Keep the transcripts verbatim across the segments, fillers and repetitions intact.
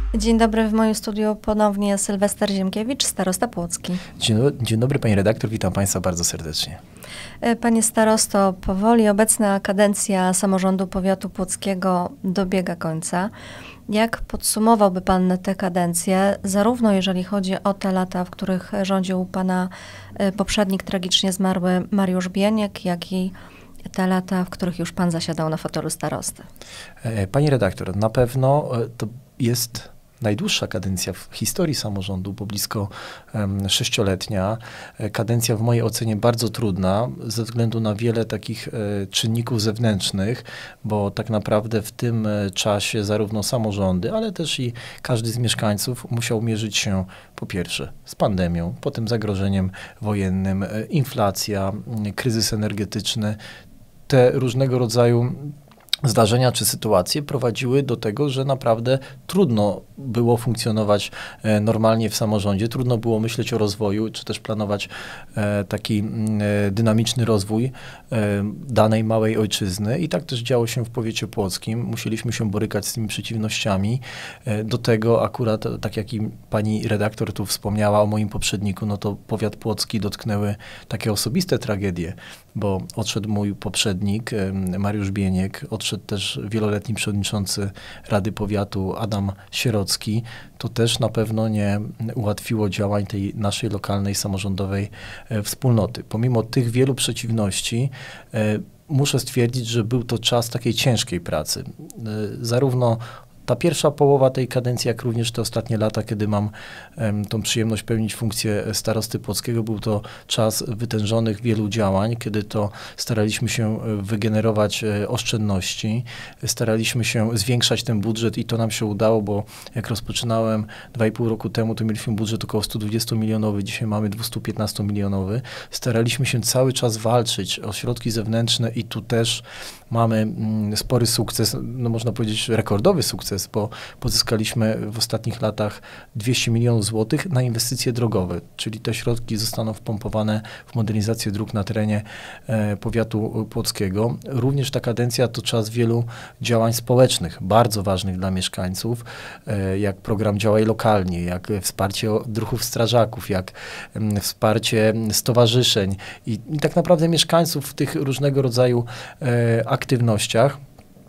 Dzień dobry, w moim studiu ponownie Sylwester Ziemkiewicz, starosta płocki. Dzień, dzień dobry pani redaktor, witam państwa bardzo serdecznie. Panie starosto, powoli obecna kadencja samorządu powiatu płockiego dobiega końca. Jak podsumowałby pan tę kadencję, zarówno jeżeli chodzi o te lata, w których rządził pana poprzednik, tragicznie zmarły Mariusz Bieniek, jak i te lata, w których już pan zasiadał na fotelu starosty? Pani redaktor, na pewno to jest najdłuższa kadencja w historii samorządu, bo blisko um, sześcioletnia. Kadencja w mojej ocenie bardzo trudna, ze względu na wiele takich e, czynników zewnętrznych, bo tak naprawdę w tym e, czasie zarówno samorządy, ale też i każdy z mieszkańców musiał mierzyć się po pierwsze z pandemią, potem zagrożeniem wojennym, e, inflacja, e, kryzys energetyczny. Te różnego rodzaju zdarzenia czy sytuacje prowadziły do tego, że naprawdę trudno było funkcjonować e, normalnie w samorządzie, trudno było myśleć o rozwoju, czy też planować e, taki e, dynamiczny rozwój e, danej małej ojczyzny. I tak też działo się w powiecie płockim. Musieliśmy się borykać z tymi przeciwnościami. E, do tego akurat, tak jak i pani redaktor tu wspomniała o moim poprzedniku, no to powiat płocki dotknęły takie osobiste tragedie, bo odszedł mój poprzednik, e, Mariusz Bieniek, odszedł też wieloletni przewodniczący Rady Powiatu Adam Sierocki. To też na pewno nie ułatwiło działań tej naszej lokalnej, samorządowej e, wspólnoty. Pomimo tych wielu przeciwności, e, muszę stwierdzić, że był to czas takiej ciężkiej pracy. E, zarówno ta pierwsza połowa tej kadencji, jak również te ostatnie lata, kiedy mam um, tą przyjemność pełnić funkcję starosty płockiego, był to czas wytężonych wielu działań, kiedy to staraliśmy się wygenerować e, oszczędności, staraliśmy się zwiększać ten budżet i to nam się udało, bo jak rozpoczynałem dwa i pół roku temu, to mieliśmy budżet około sto dwudziestomilionowy, dzisiaj mamy dwieście piętnastomilionowy. Staraliśmy się cały czas walczyć o środki zewnętrzne i tu też mamy mm, spory sukces, no można powiedzieć rekordowy sukces, bo pozyskaliśmy w ostatnich latach dwieście milionów złotych na inwestycje drogowe, czyli te środki zostaną wpompowane w modernizację dróg na terenie e, powiatu płockiego. Również ta kadencja to czas wielu działań społecznych, bardzo ważnych dla mieszkańców, e, jak program Działaj Lokalnie, jak wsparcie druhów strażaków, jak m, wsparcie stowarzyszeń i, i tak naprawdę mieszkańców w tych różnego rodzaju e, aktywnościach.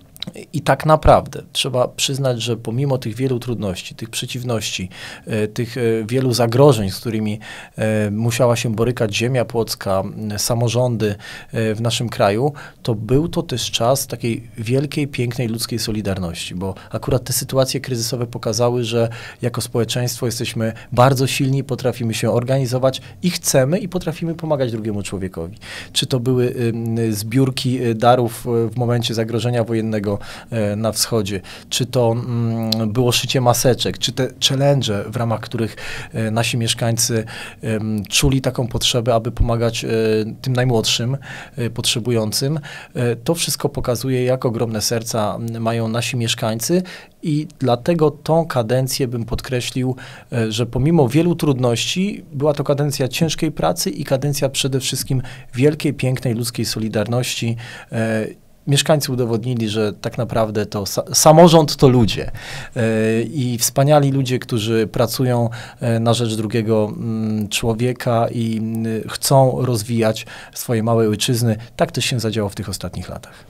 I tak naprawdę trzeba przyznać, że pomimo tych wielu trudności, tych przeciwności, e, tych e, wielu zagrożeń, z którymi e, musiała się borykać ziemia płocka, e, samorządy e, w naszym kraju, to był to też czas takiej wielkiej, pięknej ludzkiej solidarności, bo akurat te sytuacje kryzysowe pokazały, że jako społeczeństwo jesteśmy bardzo silni, potrafimy się organizować i chcemy i potrafimy pomagać drugiemu człowiekowi. Czy to były e, zbiórki darów w momencie zagrożenia wojennego na wschodzie, czy to mm, było szycie maseczek, czy te challenge, w ramach których e, nasi mieszkańcy e, czuli taką potrzebę, aby pomagać e, tym najmłodszym, e, potrzebującym. E, to wszystko pokazuje, jak ogromne serca mają nasi mieszkańcy i dlatego tą kadencję bym podkreślił, e, że pomimo wielu trudności była to kadencja ciężkiej pracy i kadencja przede wszystkim wielkiej, pięknej ludzkiej solidarności. E, Mieszkańcy udowodnili, że tak naprawdę to sa samorząd to ludzie yy, i wspaniali ludzie, którzy pracują yy, na rzecz drugiego yy, człowieka i yy, chcą rozwijać swoje małe ojczyzny. Tak też się zadziało w tych ostatnich latach.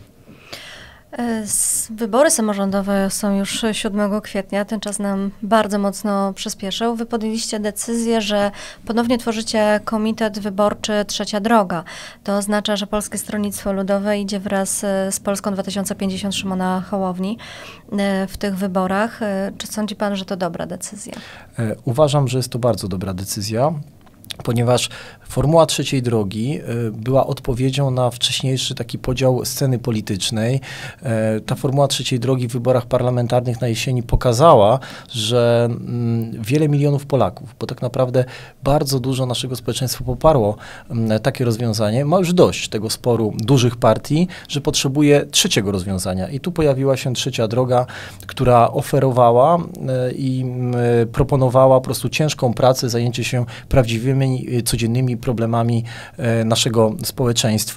Wybory samorządowe są już siódmego kwietnia, ten czas nam bardzo mocno przyspieszył. Wy podjęliście decyzję, że ponownie tworzycie komitet wyborczy Trzecia Droga. To oznacza, że Polskie Stronnictwo Ludowe idzie wraz z Polską dwa tysiące pięćdziesiąt Szymona Hołowni w tych wyborach. Czy sądzi pan, że to dobra decyzja? Uważam, że jest to bardzo dobra decyzja, ponieważ formuła Trzeciej Drogi y, była odpowiedzią na wcześniejszy taki podział sceny politycznej. Y, ta formuła Trzeciej Drogi w wyborach parlamentarnych na jesieni pokazała, że y, wiele milionów Polaków, bo tak naprawdę bardzo dużo naszego społeczeństwa poparło y, takie rozwiązanie, ma już dość tego sporu dużych partii, że potrzebuje trzeciego rozwiązania. I tu pojawiła się Trzecia Droga, która oferowała y, i y, proponowała po prostu ciężką pracę, zajęcie się prawdziwymi, codziennymi problemami e, naszego społeczeństwa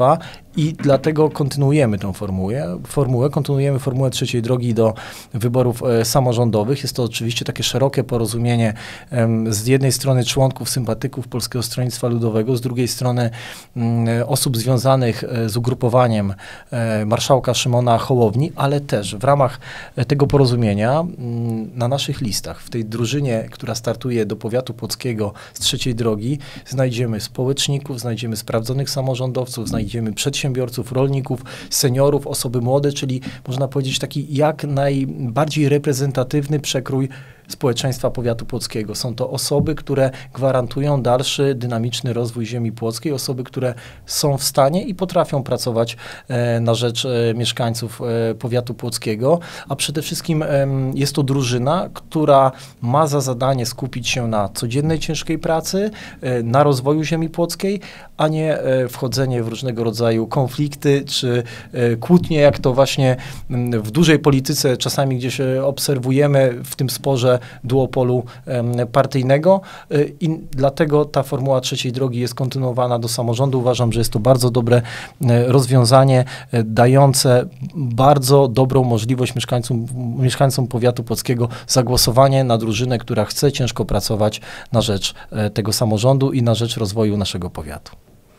I dlatego kontynuujemy tę formułę, formułę, kontynuujemy formułę trzeciej drogi do wyborów e, samorządowych. Jest to oczywiście takie szerokie porozumienie e, z jednej strony członków, sympatyków Polskiego Stronnictwa Ludowego, z drugiej strony m, osób związanych e, z ugrupowaniem e, marszałka Szymona Hołowni, ale też w ramach e, tego porozumienia m, na naszych listach, w tej drużynie, która startuje do powiatu płockiego z trzeciej drogi, znajdziemy społeczników, znajdziemy sprawdzonych samorządowców, znajdziemy przedsiębiorców, przedsiębiorców, rolników, seniorów, osoby młode, czyli można powiedzieć taki jak najbardziej reprezentatywny przekrój społeczeństwa powiatu płockiego. Są to osoby, które gwarantują dalszy, dynamiczny rozwój ziemi płockiej, osoby, które są w stanie i potrafią pracować e, na rzecz e, mieszkańców e, powiatu płockiego, a przede wszystkim e, jest to drużyna, która ma za zadanie skupić się na codziennej ciężkiej pracy, e, na rozwoju ziemi płockiej, a nie e, wchodzenie w różnego rodzaju konflikty czy e, kłótnie, jak to właśnie m, w dużej polityce czasami gdzieś e, obserwujemy w tym sporze duopolu e, partyjnego e, i dlatego ta formuła trzeciej drogi jest kontynuowana do samorządu. Uważam, że jest to bardzo dobre e, rozwiązanie, e, dające bardzo dobrą możliwość mieszkańcom, mieszkańcom powiatu płockiego zagłosowanie na drużynę, która chce ciężko pracować na rzecz e, tego samorządu i na rzecz rozwoju naszego powiatu.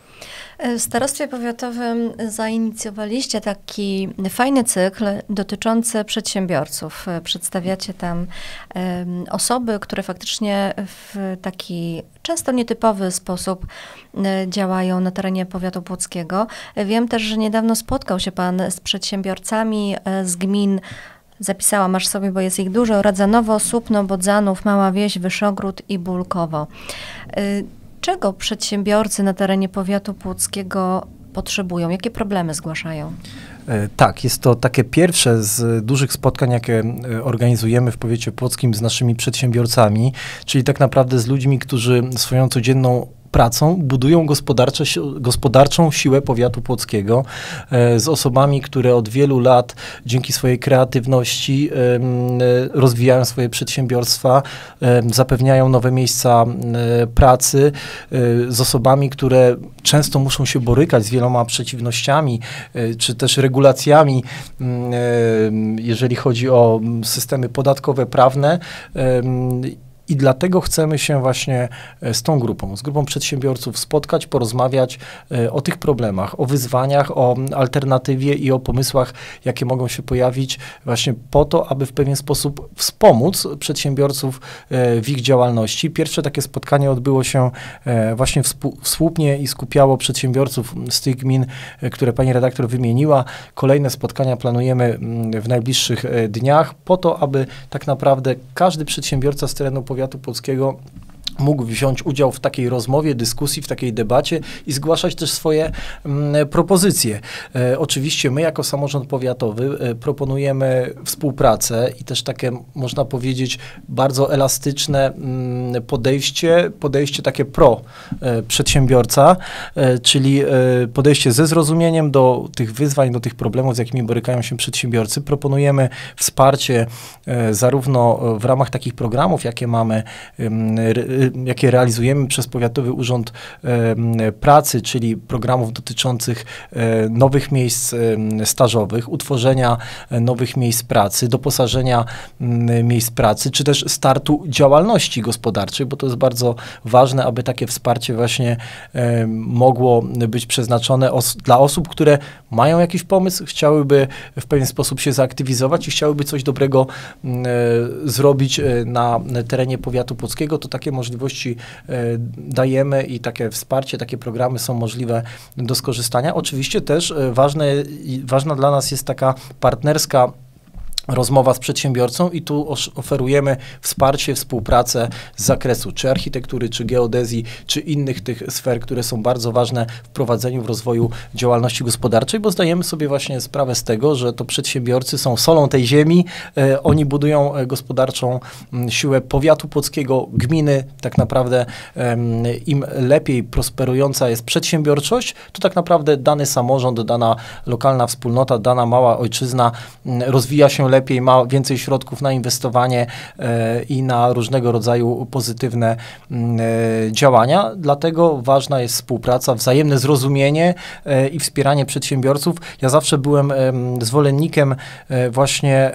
W starostwie powiatowym zainicjowaliście taki fajny cykl dotyczący przedsiębiorców. Przedstawiacie tam um, osoby, które faktycznie w taki często nietypowy sposób um, działają na terenie powiatu płockiego. Wiem też, że niedawno spotkał się pan z przedsiębiorcami z gmin. Zapisałam aż sobie, bo jest ich dużo. Radzanowo, Słupno, Bodzanów, Mała Wieś, Wyszogród i Bulkowo. Y Czego przedsiębiorcy na terenie powiatu płockiego potrzebują? Jakie problemy zgłaszają? Tak, jest to takie pierwsze z dużych spotkań, jakie organizujemy w powiecie płockim z naszymi przedsiębiorcami, czyli tak naprawdę z ludźmi, którzy swoją codzienną pracą budują gospodarcze, gospodarczą siłę powiatu płockiego, e, z osobami, które od wielu lat dzięki swojej kreatywności e, rozwijają swoje przedsiębiorstwa, e, zapewniają nowe miejsca e, pracy, e, z osobami, które często muszą się borykać z wieloma przeciwnościami, e, czy też regulacjami, e, jeżeli chodzi o systemy podatkowe, prawne. E, I dlatego chcemy się właśnie z tą grupą, z grupą przedsiębiorców spotkać, porozmawiać o tych problemach, o wyzwaniach, o alternatywie i o pomysłach, jakie mogą się pojawić właśnie po to, aby w pewien sposób wspomóc przedsiębiorców w ich działalności. Pierwsze takie spotkanie odbyło się właśnie w Słupnie i skupiało przedsiębiorców z tych gmin, które pani redaktor wymieniła. Kolejne spotkania planujemy w najbliższych dniach po to, aby tak naprawdę każdy przedsiębiorca z terenu powiatu płockiego mógł wziąć udział w takiej rozmowie, dyskusji, w takiej debacie i zgłaszać też swoje mm, propozycje. E, oczywiście my jako samorząd powiatowy e, proponujemy współpracę i też takie, można powiedzieć, bardzo elastyczne mm, podejście, podejście takie pro e, przedsiębiorca, e, czyli e, podejście ze zrozumieniem do tych wyzwań, do tych problemów, z jakimi borykają się przedsiębiorcy. Proponujemy wsparcie e, zarówno w ramach takich programów, jakie mamy, e, jakie realizujemy przez Powiatowy Urząd e, Pracy, czyli programów dotyczących e, nowych miejsc e, stażowych, utworzenia e, nowych miejsc pracy, doposażenia m, miejsc pracy, czy też startu działalności gospodarczej, bo to jest bardzo ważne, aby takie wsparcie właśnie e, mogło być przeznaczone os dla osób, które mają jakiś pomysł, chciałyby w pewien sposób się zaaktywizować i chciałyby coś dobrego m, e, zrobić e, na terenie powiatu płockiego. To takie możliwości możliwości dajemy i takie wsparcie, takie programy są możliwe do skorzystania. Oczywiście też ważne, ważna dla nas jest taka partnerska rozmowa z przedsiębiorcą i tu oferujemy wsparcie, współpracę z zakresu czy architektury, czy geodezji, czy innych tych sfer, które są bardzo ważne w prowadzeniu, w rozwoju działalności gospodarczej, bo zdajemy sobie właśnie sprawę z tego, że to przedsiębiorcy są solą tej ziemi, e, oni budują gospodarczą m, siłę powiatu płockiego, gminy, tak naprawdę e, im lepiej prosperująca jest przedsiębiorczość, to tak naprawdę dany samorząd, dana lokalna wspólnota, dana mała ojczyzna m, rozwija się lepiej, ma więcej środków na inwestowanie i na różnego rodzaju pozytywne działania. Dlatego ważna jest współpraca, wzajemne zrozumienie i wspieranie przedsiębiorców. Ja zawsze byłem zwolennikiem właśnie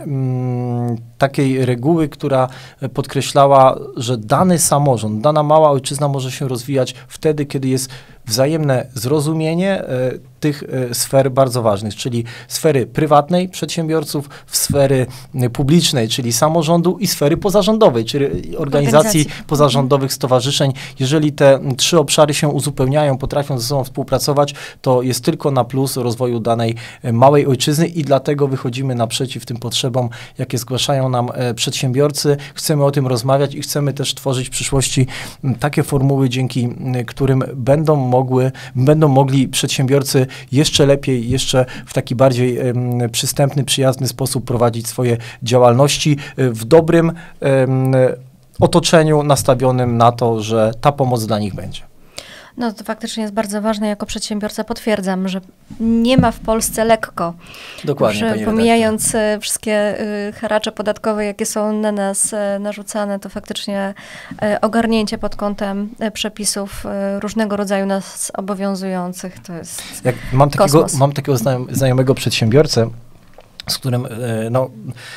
takiej reguły, która podkreślała, że dany samorząd, dana mała ojczyzna może się rozwijać wtedy, kiedy jest wzajemne zrozumienie tych sfer bardzo ważnych, czyli sfery prywatnej przedsiębiorców, sfery publicznej, czyli samorządu i sfery pozarządowej, czyli organizacji, organizacji. pozarządowych, stowarzyszeń. Jeżeli te trzy obszary się uzupełniają, potrafią ze sobą współpracować, to jest tylko na plus rozwoju danej małej ojczyzny i dlatego wychodzimy naprzeciw tym potrzebom, jakie zgłaszają nam przedsiębiorcy. Chcemy o tym rozmawiać i chcemy też tworzyć w przyszłości takie formuły, dzięki którym będą mogły, będą mogli przedsiębiorcy jeszcze lepiej, jeszcze w taki bardziej um, przystępny, przyjazny sposób prowadzić swoje działalności w dobrym um, otoczeniu nastawionym na to, że ta pomoc dla nich będzie. No to faktycznie jest bardzo ważne. Jako przedsiębiorca potwierdzam, że nie ma w Polsce lekko. Dokładnie, Już, pomijając redaktor. wszystkie y, haracze podatkowe, jakie są na nas y, narzucane, to faktycznie y, ogarnięcie pod kątem y, przepisów y, różnego rodzaju nas obowiązujących to jest Jak mam takiego, kosmos. mam takiego znajomego przedsiębiorcę, z którym no,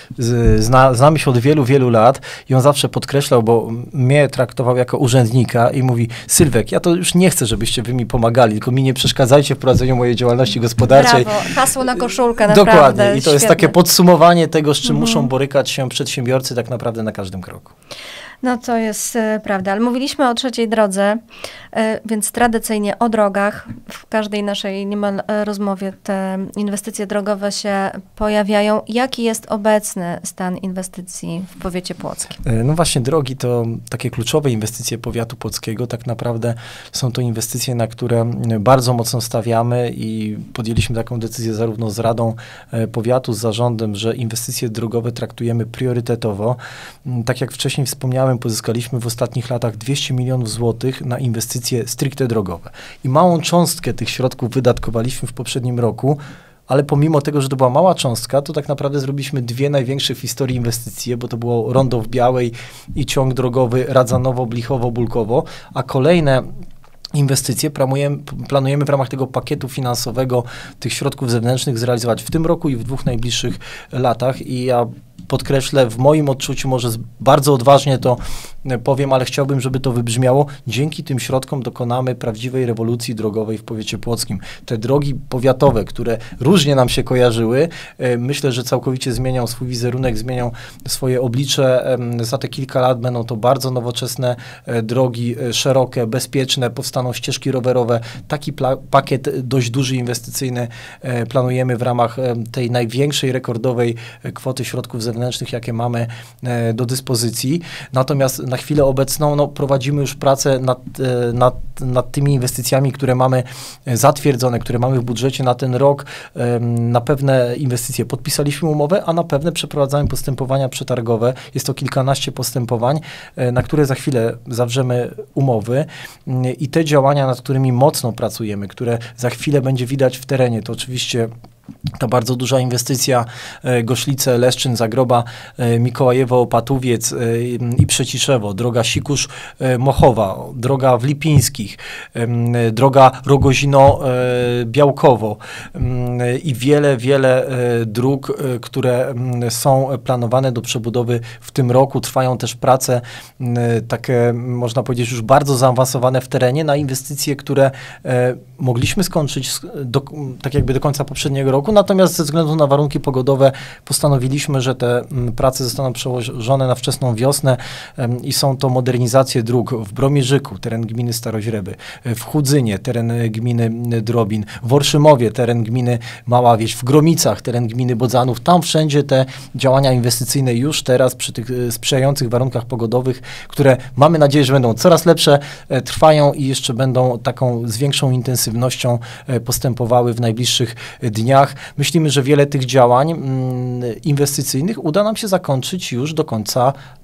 zna, znamy się od wielu, wielu lat i on zawsze podkreślał, bo mnie traktował jako urzędnika i mówi: Sylwek, ja to już nie chcę, żebyście wy mi pomagali, tylko mi nie przeszkadzajcie w prowadzeniu mojej działalności gospodarczej. Brawo, hasło na koszulkę, naprawdę. Dokładnie. I to świetne. jest takie podsumowanie tego, z czym Mhm. muszą borykać się przedsiębiorcy tak naprawdę na każdym kroku. No to jest e, prawda, ale mówiliśmy o trzeciej drodze, e, więc tradycyjnie o drogach. W każdej naszej niemal e, rozmowie te inwestycje drogowe się pojawiają. Jaki jest obecny stan inwestycji w powiecie płockim? No właśnie, drogi to takie kluczowe inwestycje powiatu płockiego. Tak naprawdę są to inwestycje, na które bardzo mocno stawiamy i podjęliśmy taką decyzję zarówno z Radą Powiatu, z zarządem, że inwestycje drogowe traktujemy priorytetowo. Tak jak wcześniej wspomniałem, pozyskaliśmy w ostatnich latach dwieście milionów złotych na inwestycje stricte drogowe. I małą cząstkę tych środków wydatkowaliśmy w poprzednim roku, ale pomimo tego, że to była mała cząstka, to tak naprawdę zrobiliśmy dwie największe w historii inwestycje, bo to było rondo w Białej i ciąg drogowy Radzanowo-Blichowo-Bulkowo, a kolejne inwestycje planujemy, planujemy w ramach tego pakietu finansowego tych środków zewnętrznych zrealizować w tym roku i w dwóch najbliższych latach. I ja podkreślę, w moim odczuciu, może bardzo odważnie to powiem, ale chciałbym, żeby to wybrzmiało. Dzięki tym środkom dokonamy prawdziwej rewolucji drogowej w powiecie płockim. Te drogi powiatowe, które różnie nam się kojarzyły, myślę, że całkowicie zmienią swój wizerunek, zmienią swoje oblicze. Za te kilka lat będą to bardzo nowoczesne drogi, szerokie, bezpieczne, powstaną ścieżki rowerowe. Taki pakiet dość duży, inwestycyjny planujemy w ramach tej największej, rekordowej kwoty środków zewnętrznych, jakie mamy do dyspozycji. Natomiast na chwilę obecną no, prowadzimy już pracę nad, nad, nad tymi inwestycjami, które mamy zatwierdzone, które mamy w budżecie na ten rok. Na pewne inwestycje podpisaliśmy umowę, a na pewne przeprowadzamy postępowania przetargowe. Jest to kilkanaście postępowań, na które za chwilę zawrzemy umowy. I te działania, nad którymi mocno pracujemy, które za chwilę będzie widać w terenie, to oczywiście ta bardzo duża inwestycja e, Goszlice, Leszczyn, Zagroba, e, Mikołajewo, Opatowiec e, i Przeciszewo, droga Sikusz-Mochowa, e, droga w Lipińskich, e, droga Rogozino-Białkowo e, i wiele, wiele e, dróg, e, które m, są planowane do przebudowy w tym roku. Trwają też prace e, takie, można powiedzieć, już bardzo zaawansowane w terenie na inwestycje, które e, mogliśmy skończyć do, tak jakby do końca poprzedniego roku. Natomiast ze względu na warunki pogodowe postanowiliśmy, że te m, prace zostaną przełożone na wczesną wiosnę em, i są to modernizacje dróg w Bromierzyku, teren gminy Staroźreby, w Chudzynie, teren gminy Drobin, w Orszymowie, teren gminy Mała Wieś, w Gromicach, teren gminy Bodzanów. Tam wszędzie te działania inwestycyjne już teraz przy tych e, sprzyjających warunkach pogodowych, które mamy nadzieję, że będą coraz lepsze, e, trwają i jeszcze będą taką z większą intensywnością e, postępowały w najbliższych dniach. Myślimy, że wiele tych działań mm, inwestycyjnych uda nam się zakończyć już do końca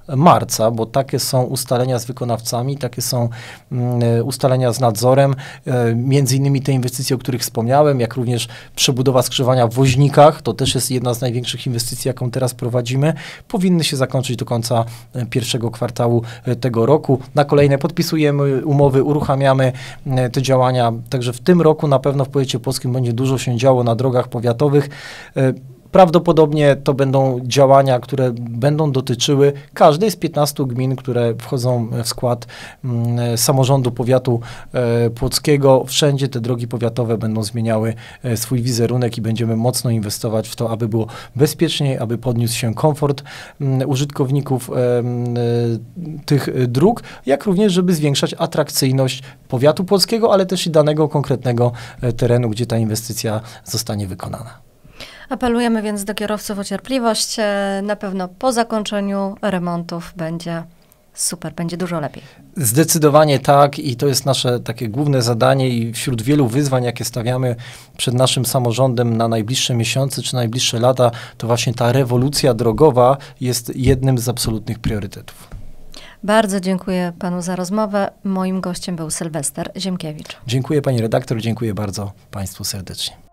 marca, bo takie są ustalenia z wykonawcami, takie są ustalenia z nadzorem, między innymi te inwestycje, o których wspomniałem, jak również przebudowa skrzyżowania w Woźnikach, to też jest jedna z największych inwestycji, jaką teraz prowadzimy, powinny się zakończyć do końca pierwszego kwartału tego roku. Na kolejne podpisujemy umowy, uruchamiamy te działania, także w tym roku na pewno w powiecie płockim będzie dużo się działo na drogach powiatowych. Prawdopodobnie to będą działania, które będą dotyczyły każdej z piętnastu gmin, które wchodzą w skład mm, samorządu powiatu e, płockiego. Wszędzie te drogi powiatowe będą zmieniały e, swój wizerunek i będziemy mocno inwestować w to, aby było bezpieczniej, aby podniósł się komfort m, użytkowników e, m, tych dróg, jak również, żeby zwiększać atrakcyjność powiatu płockiego, ale też i danego konkretnego e, terenu, gdzie ta inwestycja zostanie wykonana. Apelujemy więc do kierowców o cierpliwość. Na pewno po zakończeniu remontów będzie super, będzie dużo lepiej. Zdecydowanie tak i to jest nasze takie główne zadanie i wśród wielu wyzwań, jakie stawiamy przed naszym samorządem na najbliższe miesiące czy najbliższe lata, to właśnie ta rewolucja drogowa jest jednym z absolutnych priorytetów. Bardzo dziękuję panu za rozmowę. Moim gościem był Sylwester Ziemkiewicz. Dziękuję pani redaktor, dziękuję bardzo państwu serdecznie.